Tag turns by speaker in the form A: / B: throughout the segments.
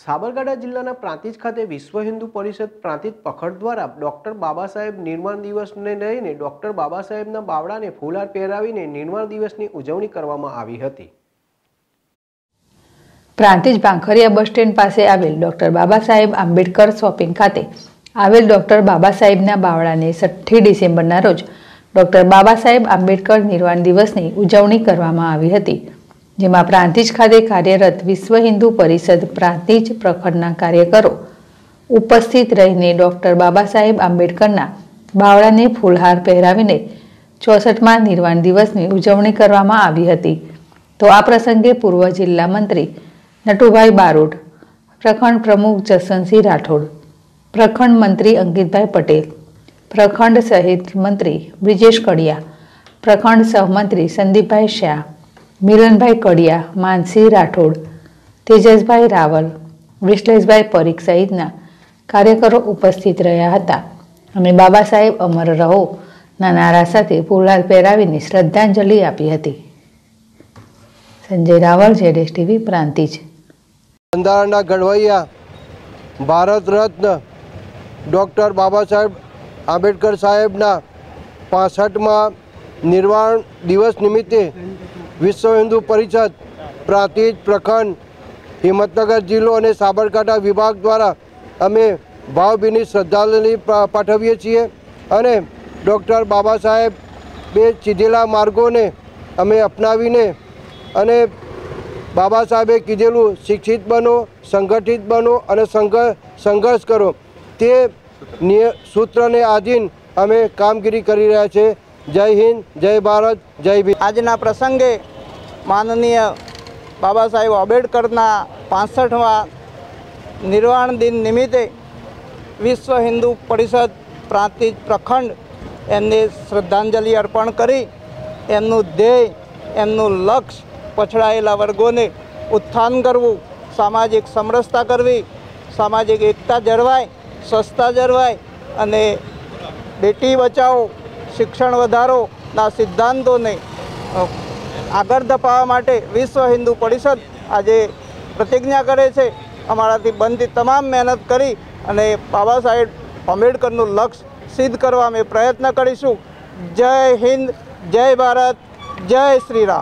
A: સાબરકાંઠા જિલ્લાના પ્રાંતિજ ખાતે વિશ્વ હિન્દુ પરિષદ પ્રાંતિજ પખડ દ્વારા ડોક્ટર બાબા સાહેબ નિર્વાણ દિવસને લઈને ડોક્ટર બાબા સાહેબના બાવડાને ફૂલહાર પહેરાવીને નિર્વાણ દિવસની ઉજવણી કરવામાં આવી હતી।
B: પ્રાંતિજ ભાંખરિયા બસ સ્ટેન્ડ પાસે આવેલ ડોક્ટર બાબા સાહેબ આંબેડકર શોપિંગ ખાતે આવેલ ડોક્ટર બાબા સાહેબના બાવડાને 6 ડિસેમ્બરના રોજ ડોક્ટર બાબા સાહેબ આંબેડકર નિર્વાણ દિવસની ઉજવણી કરવામાં આવી હતી, જેમાં પ્રાંતિજ ખાતે કાર્યરત વિશ્વ હિન્દુ પરિષદ પ્રાંતિજ પ્રખંડના કાર્યકરો ઉપસ્થિત રહીને ડોક્ટર બાબા સાહેબ આંબેડકરના બાવડાને ફૂલહાર પહેરાવીને 64મા નિર્વાણ દિવસની ઉજવણી કરવામાં આવી હતી। તો આ પ્રસંગે પૂર્વ જિલ્લા મંત્રી નટુભાઈ બારોટ, પ્રખંડ પ્રમુખ જસવંતસિંહ રાઠોડ, પ્રખંડ મંત્રી અંકિતભાઈ પટેલ, પ્રખંડ સહિત મંત્રી બ્રિજેશ કડિયા, પ્રખંડ સહમંત્રી સંદીપભાઈ શાહ, મિલનભાઈ કડિયા, માનસિંહ રાઠોડ, તેજસભાઈ રાવલ, વિશ્લેષભાઈ પરીખ સહિતના કાર્યકરો ઉપસ્થિત રહ્યા હતા અને બાબા સાહેબ અમર રહો ના નારા સાથે ફૂલહાર પહેરાવીને શ્રદ્ધાંજલિ આપી હતી। Sanjay Raval, ZS TV, Prantij.
C: બંધારણના ઘડવૈયા ભારત રત્ન ડૉક્ટર બાબા સાહેબ આંબેડકર સાહેબના 65મા નિર્વાણ દિવસ નિમિત્તે વિશ્વ હિન્દુ પરિષદ પ્રાંતિજ પ્રખંડ હિંમતનગર જિલ્લો અને સાબરકાંઠા વિભાગ દ્વારા અમે ભાવભીની શ્રદ્ધાંજલિ પાઠવીએ છીએ અને ડૉક્ટર બાબા સાહેબે ચીધેલા માર્ગોને અમે અપનાવીને અને બાબા સાહેબે કીધેલું શિક્ષિત બનો, સંગઠિત બનો અને સંઘર્ષ કરો તે સૂત્રને આધીન અમે કામગીરી કરી રહ્યા છીએ। જય હિન્દ, જય ભારત, જય ભીમ।
D: આજના પ્રસંગે માનનીય બાબા સાહેબ આંબેડકરના 65મા નિર્વાણ દિન નિમિત્તે વિશ્વ હિન્દુ પરિષદ પ્રાંતિજ પ્રખંડ એમને શ્રદ્ધાંજલિ અર્પણ કરી એમનું ધ્યેય, એમનું લક્ષ્ય પછડાયેલા વર્ગોને ઉત્થાન કરવું, સામાજિક સમરસતા કરવી, સામાજિક એકતા જળવાય, સ્વચ્છતા જળવાય અને બેટી બચાવો, શિક્ષણ વધારોના સિદ્ધાંતોને આગળ ધપાવવા માટે વિશ્વ હિન્દુ પરિષદ આજે પ્રતિજ્ઞા કરે છે। અમારાથી બનતી તમામ મહેનત કરી અને બાબા સાહેબ આંબેડકરનું લક્ષ્ય સિદ્ધ કરવા અમે પ્રયત્ન કરીશું। જય હિન્દ, જય ભારત, જય શ્રી રામ।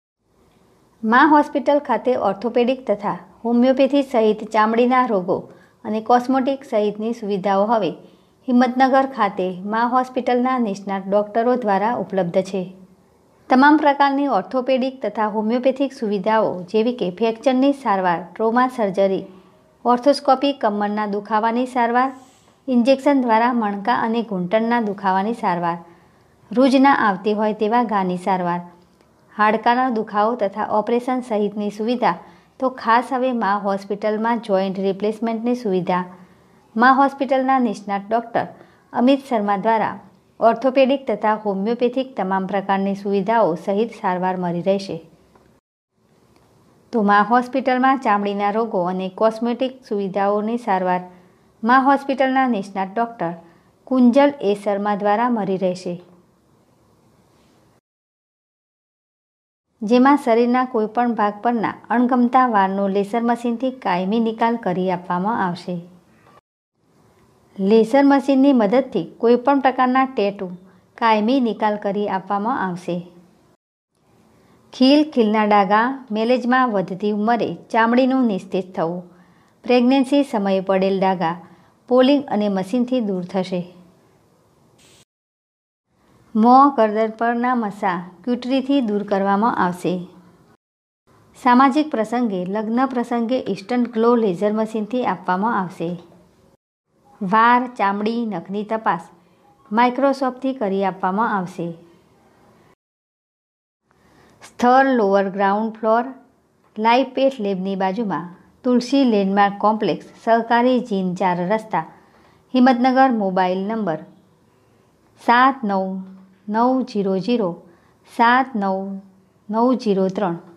E: મા હોસ્પિટલ ખાતે ઓર્થોપેડિક તથા હોમિયોપેથી સહિત ચામડીના રોગો અને કોસ્મેટિક સહિતની સુવિધાઓ હવે હિંમતનગર ખાતે મા હોસ્પિટલના નિષ્ણાત ડોક્ટરો દ્વારા ઉપલબ્ધ છે। તમામ પ્રકારની ઓર્થોપેડિક તથા હોમિયોપેથિક સુવિધાઓ જેવી કે ફ્રેક્ચરની સારવાર, ટ્રોમા સર્જરી, ઓર્થોસ્કોપી, કમરના દુખાવાની સારવાર, ઇન્જેક્શન દ્વારા મણકા અને ઘૂંટણના દુખાવાની સારવાર, રૂજ ના આવતી હોય તેવા ઘાની સારવાર, હાડકાનો દુખાવો તથા ઓપરેશન સહિતની સુવિધા તો ખાસ હવે મા હોસ્પિટલમાં જોઈન્ટ રિપ્લેસમેન્ટની સુવિધા મા હોસ્પિટલના નિષ્ણાત ડૉક્ટર અમિત શર્મા દ્વારા ઓર્થોપેડિક તથા હોમિયોપેથિક તમામ પ્રકારની સુવિધાઓ સહિત સારવાર મળી રહેશે। તો મા હોસ્પિટલમાં ચામડીના રોગો અને કોસ્મેટિક સુવિધાઓની સારવાર મા હોસ્પિટલના નિષ્ણાત ડૉક્ટર કુંજલ એ શર્મા દ્વારા મળી રહેશે, જેમાં શરીરના કોઈપણ ભાગ પરના અણગમતા વાળનો લેસર મશીનથી કાયમી નિકાલ કરી આપવામાં આવશે। લેસર મશીનની મદદથી કોઈપણ પ્રકારના ટેટુ કાયમી નિકાલ કરી આપવામાં આવશે। ખીલના ડાઘા, મેલેજમાં વધતી ઉંમરે ચામડીનું નિસ્તેજ થવું, પ્રેગ્નન્સી સમયે પડેલ ડાઘા પોલિંગ અને મશીનથી દૂર થશે। મોં, ગરદન પરના મસા ક્યુટરીથી દૂર કરવામાં આવશે। સામાજિક પ્રસંગે, લગ્ન પ્રસંગે ઇન્સ્ટન્ટ ગ્લો લેઝર મશીનથી આપવામાં આવશે। વાળ, ચામડી, નખની તપાસ માઇક્રોસ્કોપથી કરી આપવામાં આવશે। સ્થળ lower ground floor, live path લેબની બાજુમાં તુલસી લેન્ડમાર્ક કોમ્પ્લેક્સ, સહકારી જીન 4 રસ્તા, હિંમતનગર। Mobile number 7990079903।